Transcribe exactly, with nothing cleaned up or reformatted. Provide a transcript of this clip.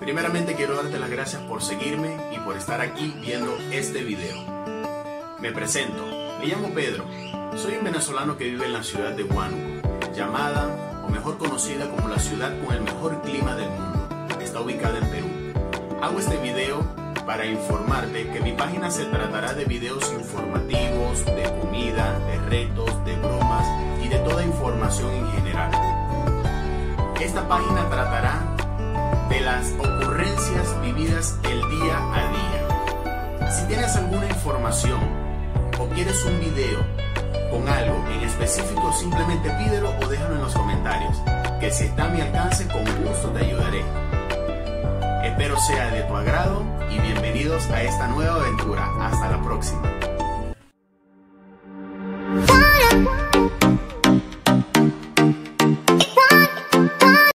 Primeramente quiero darte las gracias por seguirme y por estar aquí viendo este video. Me presento, me llamo Pedro, soy un venezolano que vive en la ciudad de Huánuco, llamada o mejor conocida como la ciudad con el mejor clima del mundo. Está ubicada en Perú. Hago este video para informarte que mi página se tratará de videos informativos, de comida, de retos, de bromas y de toda información en general. Esta página tratará de las ocurrencias vividas el día a día. Si tienes alguna información o quieres un video con algo en específico, simplemente pídelo o déjalo en los comentarios, que si está a mi alcance, con gusto te ayudaré. Espero sea de tu agrado y bienvenidos a esta nueva aventura. Hasta la próxima.